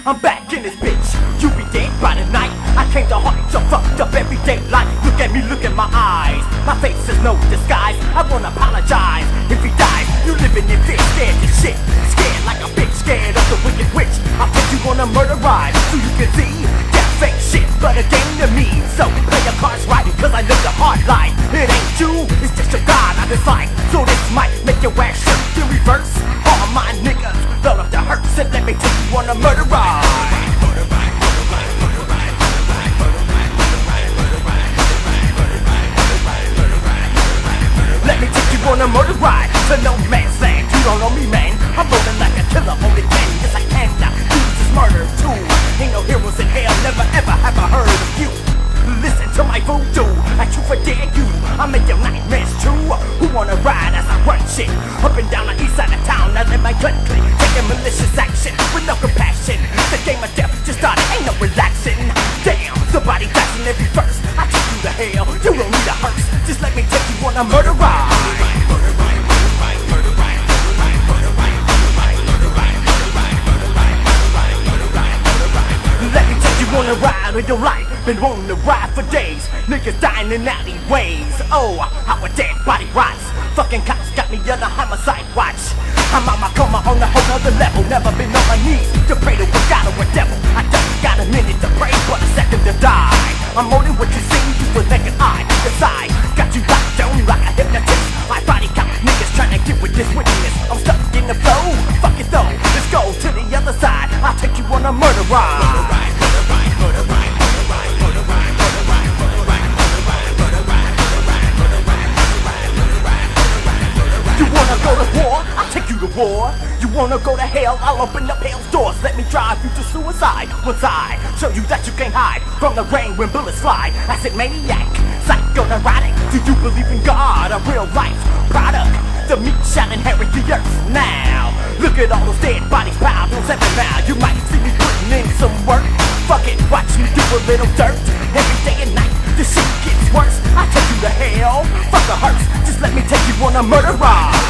I'm back in this bitch. You be dead by the night. I came to haunt your fucked up everyday life. Look at me, look at my eyes. My face is no disguise. I won't apologize. If he dies, you living in fear, scared to shit. Scared like a bitch, scared of the wicked witch. I'll put you on a murder ride so you can see that fake shit, but a game to me. So play your cards right, cause I live the hard life. It ain't you, it's just your God I dislike. So this might make your ass shift in reverse. All my niggas load up the hurts and let me take you on a murder ride. Let me take you on a murder ride to no man's land. You don't know me, man. I'm rolling like a killer, only can. Yes, I can now. Use this murder too. Ain't no heroes in hell, never ever have I heard of you. Listen to my voodoo, I truth or dare you. I make your nightmares true. Who wanna ride as I run shit up and down the east side of town? I let my gun click, taking malicious action with no compassion. The game of death just started, ain't no relaxing. Damn, somebody dies in every verse. I take you to hell, you don't need a hearse. Just let me take you on a murder ride. Let me take you on a ride of your life. Been wanting to ride for days. Niggas dying in alleyways. Oh, how a dead body rots. Fucking cops got me on a homicide watch. I'm on my coma on a whole other level. Never been on my knees to pray to a god or a devil. I don't got a minute to pray, but a second to die. I'm more than what you see through a naked eye. Decide, got you locked down like a hypnotist. My body count niggas trying to get with this wickedness. I'm stuck in the flow. Fuck it though, let's go to the other side. I'll take you on a murder ride. You wanna go to war? I'll take you to war. You wanna go to hell? I'll open up hell's doors. Let me drive you to suicide. Once I show you that you can't hide from the rain when bullets fly. Acid maniac, psycho-neurotic. Do you believe in God? A real life product. The meat shall inherit the earth. Now, look at all those dead bodies piled on 7 now. You might see me putting in some work. Fuck it, watch me do a little dirt. Every day and night, the shit gets worse. I take you to hell, fuck a hearse. Just let me take you on a murder ride.